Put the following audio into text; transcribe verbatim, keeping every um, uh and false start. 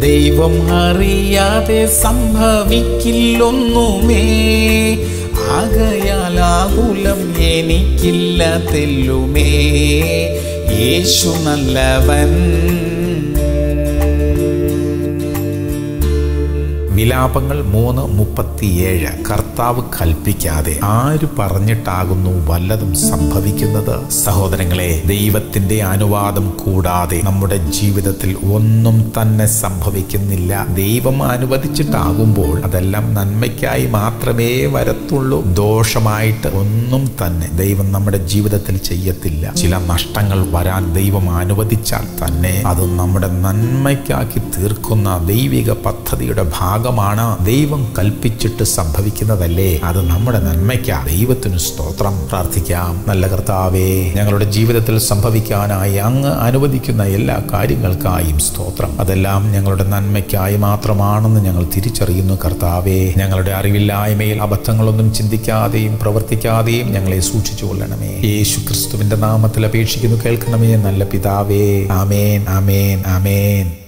ദൈവം അറിയാതെ സംഭവിക്കില്ലൊന്നുമേ. ആകയാൽ ആകുലം എനിക്കില്ല തെല്ലുമേ. യേശു നല്ലവൻ. വിലാപങ്ങൾ മൂന്ന് മുപ്പത്തിയേഴ്. കർത്താവ് കൽപ്പിക്കാതെ ആര് പറഞ്ഞിട്ടാകുന്നു വല്ലതും സംഭവിക്കുന്നത്? സഹോദരങ്ങളെ, ദൈവത്തിന്റെ അനുവാദം കൂടാതെ നമ്മുടെ ജീവിതത്തിൽ ഒന്നും തന്നെ സംഭവിക്കുന്നില്ല. ദൈവം അനുവദിച്ചിട്ടാകുമ്പോൾ അതെല്ലാം നന്മയ്ക്കായി മാത്രമേ വരത്തുള്ളൂ. ദോഷമായിട്ട് ഒന്നും തന്നെ ദൈവം നമ്മുടെ ജീവിതത്തിൽ ചെയ്യത്തില്ല. ചില നഷ്ടങ്ങൾ വരാൻ ദൈവം അനുവദിച്ചാൽ തന്നെ അത് നമ്മുടെ നന്മയ്ക്കാക്കി തീർക്കുന്ന ദൈവിക പദ്ധതിയുടെ ഭാഗം ാണ്. ദൈവം കൽപ്പിച്ചിട്ട് സംഭവിക്കുന്നതല്ലേ, അത് നമ്മുടെ നന്മയ്ക്കാ. ദൈവത്തിന് സ്തോത്രം. പ്രാർത്ഥിക്കാം. നല്ല കർത്താവേ, ഞങ്ങളുടെ ജീവിതത്തിൽ സംഭവിക്കാനായി അങ്ങ് അനുവദിക്കുന്ന എല്ലാ കാര്യങ്ങൾക്കായും സ്തോത്രം. അതെല്ലാം ഞങ്ങളുടെ നന്മയ്ക്കായി മാത്രമാണെന്ന് ഞങ്ങൾ തിരിച്ചറിയുന്നു കർത്താവേ. ഞങ്ങളുടെ അറിവില്ലായ്മയിൽ അബദ്ധങ്ങളൊന്നും ചിന്തിക്കാതെയും പ്രവർത്തിക്കാതെയും ഞങ്ങളെ സൂക്ഷിച്ചു കൊള്ളണമേ. യേശു ക്രിസ്തുവിന്റെ നാമത്തിൽ അപേക്ഷിക്കുന്നു, കേൾക്കണമേ നല്ല പിതാവേ. ആമേൻ, ആമേൻ, ആമേൻ.